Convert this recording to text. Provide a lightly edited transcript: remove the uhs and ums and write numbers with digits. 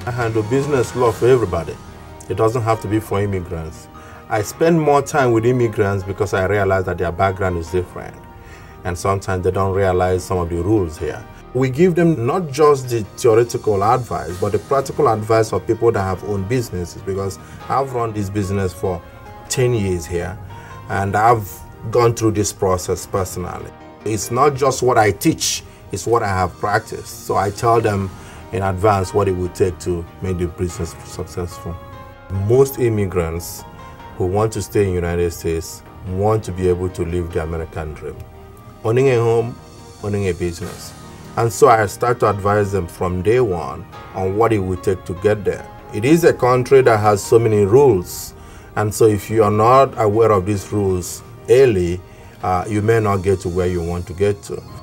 I handle business law for everybody. It doesn't have to be for immigrants. I spend more time with immigrants because I realize that their background is different. And sometimes they don't realize some of the rules here. We give them not just the theoretical advice, but the practical advice for people that have owned businesses, because I've run this business for 10 years here, and I've gone through this process personally. It's not just what I teach, it's what I have practiced. So I tell them in advance what it would take to make the business successful. Most immigrants who want to stay in the United States want to be able to live the American dream. Owning a home, owning a business. And so I start to advise them from day one on what it would take to get there. It is a country that has so many rules. And so if you are not aware of these rules early, you may not get to where you want to get to.